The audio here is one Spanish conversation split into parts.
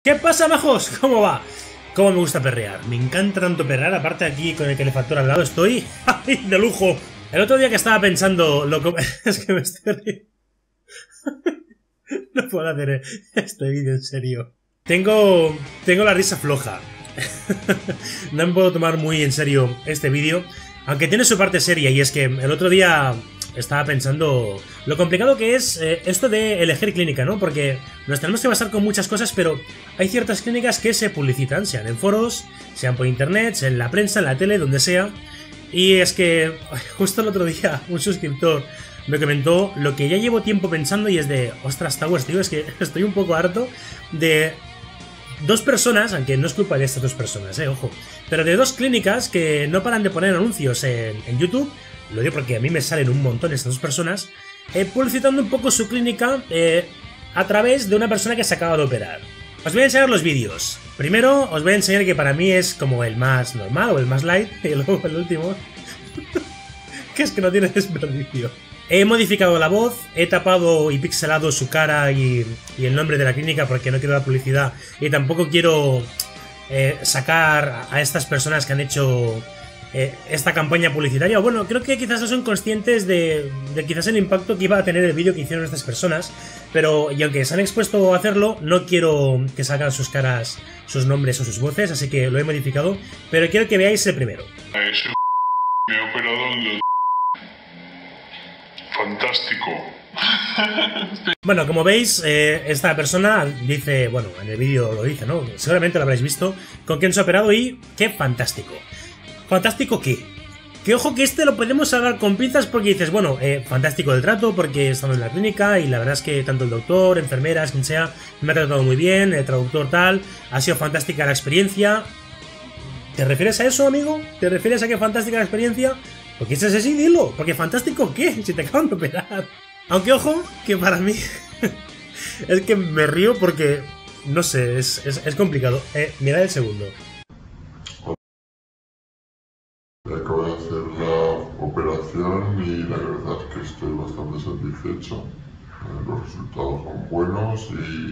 ¿Qué pasa, majos? ¿Cómo va? ¿Cómo me gusta perrear? Me encanta tanto perrear, aparte aquí con el calefactor al lado estoy de lujo. El otro día que estaba pensando, es que me estoy riendo. No puedo hacer este vídeo en serio. Tengo la risa floja. No me puedo tomar muy en serio este vídeo, aunque tiene su parte seria, y es que el otro día estaba pensando lo complicado que es esto de elegir clínica, ¿no? Porque nos tenemos que basar con muchas cosas, pero hay ciertas clínicas que se publicitan, sean en foros, sean por internet, sean en la prensa, en la tele, donde sea. Y es que justo el otro día un suscriptor me comentó lo que ya llevo tiempo pensando, y es de, ostras, Towers, tío, es que estoy un poco harto de dos personas, aunque no es culpa de estas dos personas, ojo, pero de dos clínicas que no paran de poner anuncios en YouTube. Lo digo porque a mí me salen un montón estas dos personas, publicitando un poco su clínica a través de una persona que se acaba de operar. Os voy a enseñar los vídeos. Primero os voy a enseñar que para mí es como el más normal o el más light, y luego el último que es que no tiene desperdicio. He modificado la voz, he tapado y pixelado su cara y el nombre de la clínica porque no quiero dar publicidad, y tampoco quiero sacar a estas personas que han hecho esta campaña publicitaria. Bueno, creo que quizás no son conscientes de quizás el impacto que iba a tener el vídeo que hicieron estas personas, pero y aunque se han expuesto a hacerlo, no quiero que salgan sus caras, sus nombres o sus voces, así que lo he modificado, pero quiero que veáis el primero. Me he operado en los... Fantástico. Bueno, como veis, esta persona dice, bueno, en el vídeo lo dice, ¿no? Seguramente lo habréis visto, con quién se ha operado y qué fantástico. ¿Fantástico qué? Que ojo que lo podemos hablar con pinzas, porque dices, bueno, fantástico el trato porque estamos en la clínica y la verdad es que tanto el doctor, enfermeras, quien sea, me ha tratado muy bien, el traductor tal, ha sido fantástica la experiencia. ¿Te refieres a eso, amigo? ¿Te refieres a que fantástica la experiencia? Porque si es así, dilo, porque fantástico qué, si te acaban de operar. Aunque ojo, que para mí es que me río porque, no sé, es complicado. Mirad el segundo. Acabo de hacer la operación y la verdad es que estoy bastante satisfecho. Los resultados son buenos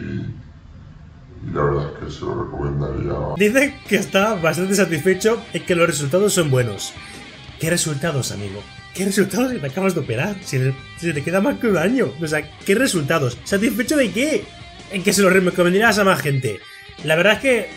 y la verdad es que se lo recomendaría. Dice que está bastante satisfecho y que los resultados son buenos. ¿Qué resultados, amigo? ¿Qué resultados si te acabas de operar? Si te queda más que un año. O sea, ¿qué resultados? ¿Satisfecho de qué? En que se lo recomendarías a más gente. La verdad es que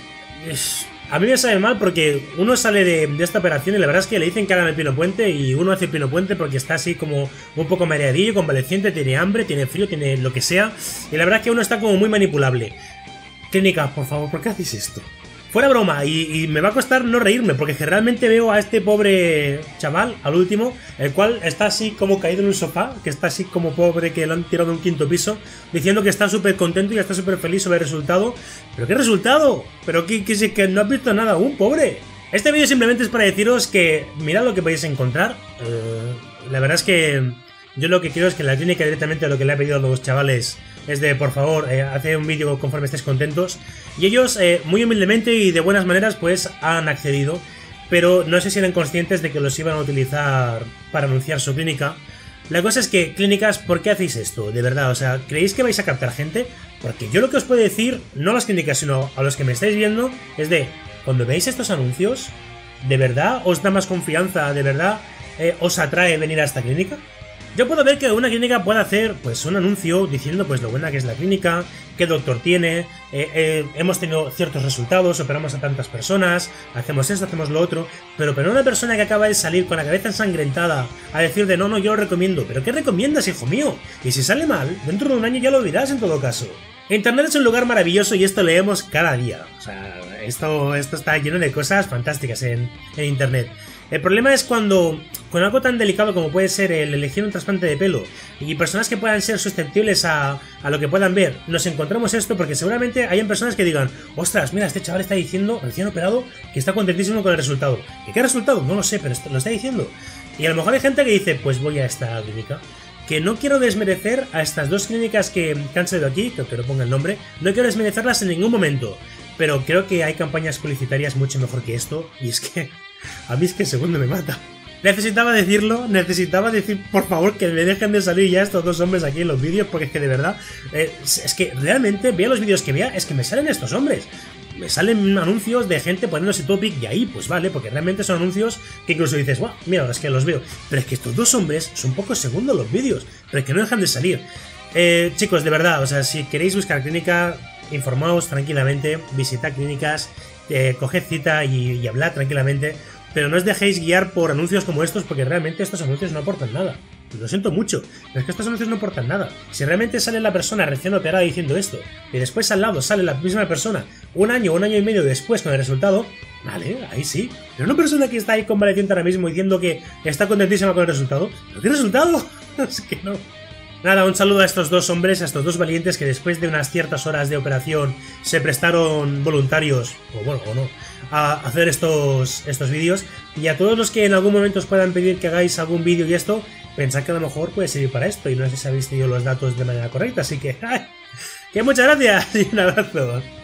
a mí me sabe mal porque uno sale de esta operación y la verdad es que le dicen que hagan el pino puente y uno hace el pino puente porque está así como un poco mareadillo, convaleciente, tiene hambre, tiene frío, tiene lo que sea. Y la verdad es que uno está como muy manipulable. Clínica, por favor, ¿por qué hacéis esto? Fuera broma, y me va a costar no reírme, porque realmente veo a este pobre chaval, al último, el cual está así como caído en un sofá, que está así como pobre, que lo han tirado de un quinto piso, diciendo que está súper contento y está súper feliz sobre el resultado. ¿Pero qué resultado? ¿Pero que no has visto nada aún, pobre? Este vídeo simplemente es para deciros que mirad lo que podéis encontrar. La verdad es que yo lo que quiero es que la clínica directamente lo que le ha pedido a los chavales es de, por favor, hacer un vídeo conforme estéis contentos. Y ellos, muy humildemente y de buenas maneras, pues han accedido. Pero no sé si eran conscientes de que los iban a utilizar para anunciar su clínica. La cosa es que, clínicas, ¿por qué hacéis esto? De verdad, o sea, ¿creéis que vais a captar gente? Porque yo lo que os puedo decir, no a las clínicas, sino a los que me estáis viendo, es de, cuando veis estos anuncios, ¿de verdad os da más confianza? ¿De verdad os atrae venir a esta clínica? Yo puedo ver que una clínica puede hacer pues un anuncio diciendo pues lo buena que es la clínica, qué doctor tiene, hemos tenido ciertos resultados, operamos a tantas personas, hacemos esto, hacemos lo otro, pero una persona que acaba de salir con la cabeza ensangrentada a decir de no, yo lo recomiendo. ¿Pero qué recomiendas, hijo mío? Y si sale mal, dentro de un año ya lo dirás en todo caso. Internet es un lugar maravilloso y esto leemos cada día. O sea, esto está lleno de cosas fantásticas en Internet. El problema es cuando, con algo tan delicado como puede ser el elegir un trasplante de pelo y personas que puedan ser susceptibles a lo que puedan ver, nos encontramos esto porque seguramente hayan personas que digan, ostras, mira, este chaval está diciendo, recién operado, que está contentísimo con el resultado. ¿Y qué resultado? No lo sé, pero lo está diciendo. Y a lo mejor hay gente que dice, pues voy a esta clínica. Que no quiero desmerecer a estas dos clínicas que han salido aquí, que no ponga el nombre, no quiero desmerecerlas en ningún momento. Pero creo que hay campañas publicitarias mucho mejor que esto, y es que a mí es que el segundo me mata. Necesitaba decirlo, necesitaba decir, por favor, que me dejen de salir ya estos dos hombres aquí en los vídeos, porque es que de verdad, es que realmente, vea los vídeos que vea, es que me salen estos hombres. Me salen anuncios de gente poniéndose topic y ahí, pues vale, porque realmente son anuncios que incluso dices, guau, mira, es que los veo. Pero es que estos dos hombres son pocos segundos los vídeos, pero es que no dejan de salir. Chicos, de verdad, o sea, si queréis buscar clínica, informaos tranquilamente, visitad clínicas, coged cita y hablad tranquilamente. Pero no os dejéis guiar por anuncios como estos, porque realmente estos anuncios no aportan nada. Lo siento mucho, pero es que estos anuncios no aportan nada. Si realmente sale la persona recién operada diciendo esto, y después al lado sale la misma persona un año y medio después con el resultado, vale, ahí sí. Pero una persona que está ahí convaleciente ahora mismo diciendo que está contentísima con el resultado, ¿pero qué resultado? Es que no. Nada, un saludo a estos dos hombres, a estos dos valientes que después de unas ciertas horas de operación se prestaron voluntarios, o bueno, o no, a hacer estos vídeos. Y a todos los que en algún momento os puedan pedir que hagáis algún vídeo y esto, pensad que a lo mejor puede servir para esto y no sé si habéis tenido los datos de manera correcta. Así que, que muchas gracias y un abrazo.